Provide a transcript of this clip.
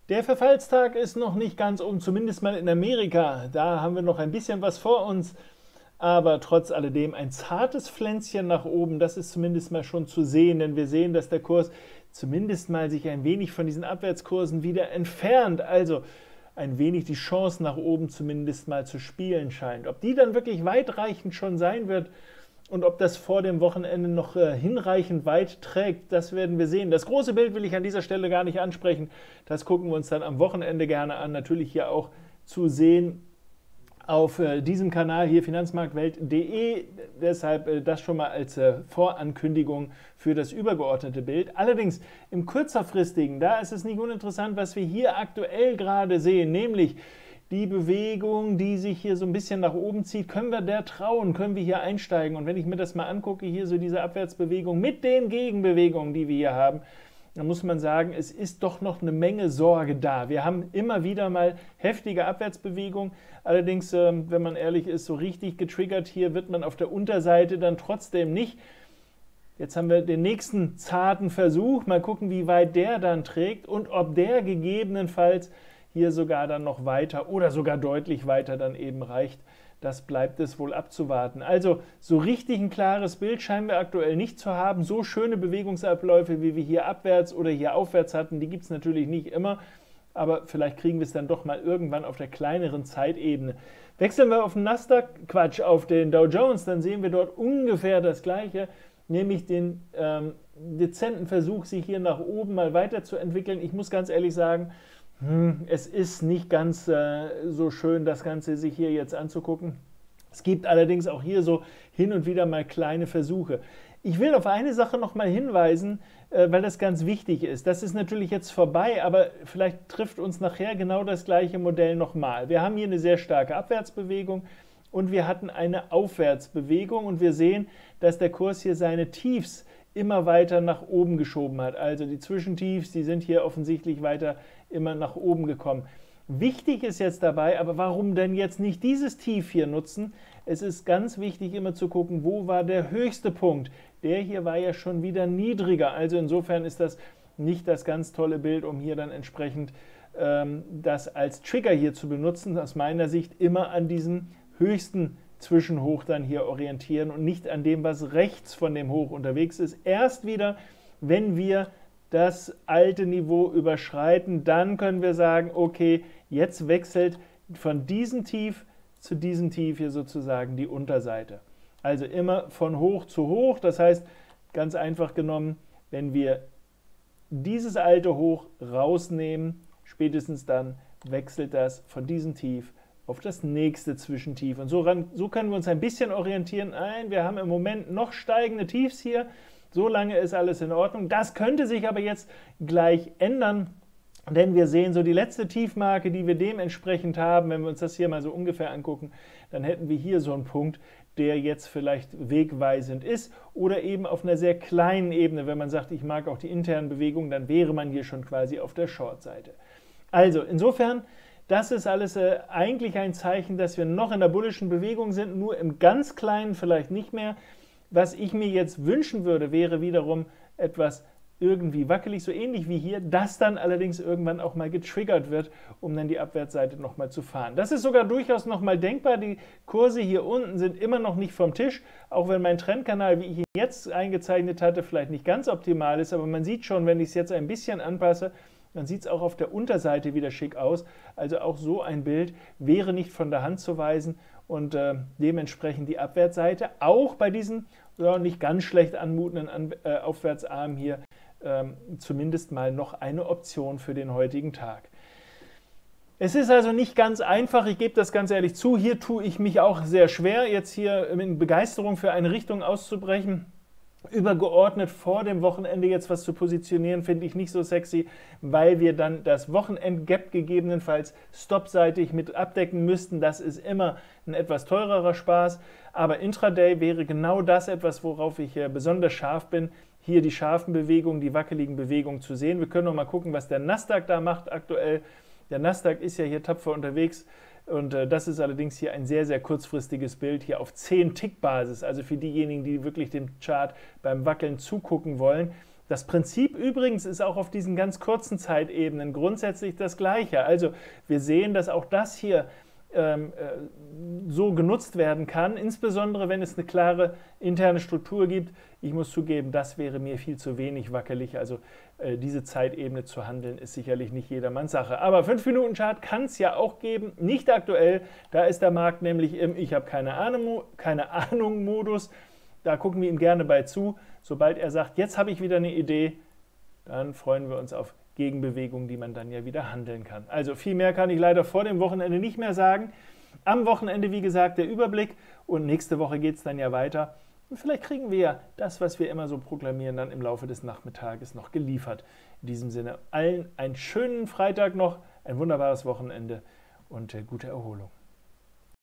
Der Verfallstag ist noch nicht ganz um, zumindest mal in Amerika. Da haben wir noch ein bisschen was vor uns. Aber trotz alledem ein zartes Pflänzchen nach oben, das ist zumindest mal schon zu sehen, denn wir sehen, dass der Kurs zumindest mal sich ein wenig von diesen Abwärtskursen wieder entfernt. Also ein wenig die Chance nach oben zumindest mal zu spielen scheint. Ob die dann wirklich weitreichend schon sein wird und ob das vor dem Wochenende noch hinreichend weit trägt, das werden wir sehen. Das große Bild will ich an dieser Stelle gar nicht ansprechen. Das gucken wir uns dann am Wochenende gerne an. Natürlich hier auch zu sehen auf diesem Kanal hier finanzmarktwelt.de. Deshalb das schon mal als Vorankündigung für das übergeordnete Bild. Allerdings im kürzerfristigen, da ist es nicht uninteressant, was wir hier aktuell gerade sehen, nämlich die Bewegung, die sich hier so ein bisschen nach oben zieht. Können wir der trauen? Können wir hier einsteigen? Und wenn ich mir das mal angucke, hier so diese Abwärtsbewegung mit den Gegenbewegungen, die wir hier haben, dann muss man sagen, es ist doch noch eine Menge Sorge da. Wir haben immer wieder mal heftige Abwärtsbewegungen. Allerdings, wenn man ehrlich ist, so richtig getriggert hier wird man auf der Unterseite dann trotzdem nicht. Jetzt haben wir den nächsten zarten Versuch. Mal gucken, wie weit der dann trägt und ob der gegebenenfalls hier sogar dann noch weiter oder sogar deutlich weiter dann eben reicht. Das bleibt es wohl abzuwarten. Also so richtig ein klares Bild scheinen wir aktuell nicht zu haben. So schöne Bewegungsabläufe, wie wir hier abwärts oder hier aufwärts hatten, die gibt es natürlich nicht immer. Aber vielleicht kriegen wir es dann doch mal irgendwann auf der kleineren Zeitebene. Wechseln wir auf den auf den Dow Jones, dann sehen wir dort ungefähr das Gleiche, nämlich den dezenten Versuch, sich hier nach oben mal weiterzuentwickeln. Ich muss ganz ehrlich sagen, es ist nicht ganz so schön, das Ganze sich hier jetzt anzugucken. Es gibt allerdings auch hier so hin und wieder mal kleine Versuche. Ich will auf eine Sache noch mal hinweisen, weil das ganz wichtig ist. Das ist natürlich jetzt vorbei, aber vielleicht trifft uns nachher genau das gleiche Modell nochmal. Wir haben hier eine sehr starke Abwärtsbewegung und wir hatten eine Aufwärtsbewegung und wir sehen, dass der Kurs hier seine Tiefs immer weiter nach oben geschoben hat. Also die Zwischentiefs, die sind hier offensichtlich weiter immer nach oben gekommen. Wichtig ist jetzt dabei, aber warum denn jetzt nicht dieses Tief hier nutzen? Es ist ganz wichtig immer zu gucken, wo war der höchste Punkt. Der hier war ja schon wieder niedriger, also insofern ist das nicht das ganz tolle Bild, um hier dann entsprechend das als Trigger hier zu benutzen. Aus meiner Sicht immer an diesem höchsten Zwischenhoch dann hier orientieren und nicht an dem, was rechts von dem Hoch unterwegs ist. Erst wieder, wenn wir das alte Niveau überschreiten, dann können wir sagen, okay, jetzt wechselt von diesem Tief zu diesem Tief hier sozusagen die Unterseite. Also immer von hoch zu hoch, das heißt, ganz einfach genommen, wenn wir dieses alte Hoch rausnehmen, spätestens dann wechselt das von diesem Tief auf das nächste Zwischentief. Und so können wir uns ein bisschen orientieren. Nein, wir haben im Moment noch steigende Tiefs hier. So lange ist alles in Ordnung. Das könnte sich aber jetzt gleich ändern, denn wir sehen so die letzte Tiefmarke, die wir dementsprechend haben, wenn wir uns das hier mal so ungefähr angucken, dann hätten wir hier so einen Punkt, der jetzt vielleicht wegweisend ist oder eben auf einer sehr kleinen Ebene. Wenn man sagt, ich mag auch die internen Bewegungen, dann wäre man hier schon quasi auf der Short-Seite. Also insofern, das ist alles eigentlich ein Zeichen, dass wir noch in der bullischen Bewegung sind, nur im ganz Kleinen vielleicht nicht mehr. Was ich mir jetzt wünschen würde, wäre wiederum etwas irgendwie wackelig, so ähnlich wie hier, das dann allerdings irgendwann auch mal getriggert wird, um dann die Abwärtsseite nochmal zu fahren. Das ist sogar durchaus nochmal denkbar. Die Kurse hier unten sind immer noch nicht vom Tisch, auch wenn mein Trendkanal, wie ich ihn jetzt eingezeichnet hatte, vielleicht nicht ganz optimal ist, aber man sieht schon, wenn ich es jetzt ein bisschen anpasse, dann sieht es auch auf der Unterseite wieder schick aus. Also auch so ein Bild wäre nicht von der Hand zu weisen und dementsprechend die Abwärtsseite auch bei diesen nicht ganz schlecht anmutenden Aufwärtsarmen hier zumindest mal noch eine Option für den heutigen Tag. Es ist also nicht ganz einfach, ich gebe das ganz ehrlich zu, hier tue ich mich auch sehr schwer, jetzt hier in Begeisterung für eine Richtung auszubrechen. Übergeordnet vor dem Wochenende jetzt was zu positionieren, finde ich nicht so sexy, weil wir dann das Wochenend-Gap gegebenenfalls stopseitig mit abdecken müssten. Das ist immer ein etwas teurerer Spaß, aber Intraday wäre genau das etwas, worauf ich besonders scharf bin, hier die scharfen Bewegungen, die wackeligen Bewegungen zu sehen. Wir können noch mal gucken, was der Nasdaq da macht aktuell. Der Nasdaq ist ja hier tapfer unterwegs. Und das ist allerdings hier ein sehr, sehr kurzfristiges Bild, hier auf 10-Tick-Basis, also für diejenigen, die wirklich dem Chart beim Wackeln zugucken wollen. Das Prinzip übrigens ist auch auf diesen ganz kurzen Zeitebenen grundsätzlich das gleiche. Also wir sehen, dass auch das hier so genutzt werden kann, insbesondere wenn es eine klare interne Struktur gibt. Ich muss zugeben, das wäre mir viel zu wenig wackelig, also diese Zeitebene zu handeln, ist sicherlich nicht jedermanns Sache. Aber 5-Minuten-Chart kann es ja auch geben, nicht aktuell, da ist der Markt nämlich im Ich habe keine Ahnung Modus, da gucken wir ihm gerne bei zu. Sobald er sagt, jetzt habe ich wieder eine Idee, dann freuen wir uns auf Gegenbewegungen, die man dann ja wieder handeln kann. Also viel mehr kann ich leider vor dem Wochenende nicht mehr sagen. Am Wochenende, wie gesagt, der Überblick und nächste Woche geht es dann ja weiter. Und vielleicht kriegen wir ja das, was wir immer so proklamieren, dann im Laufe des Nachmittages noch geliefert. In diesem Sinne allen einen schönen Freitag noch, ein wunderbares Wochenende und gute Erholung.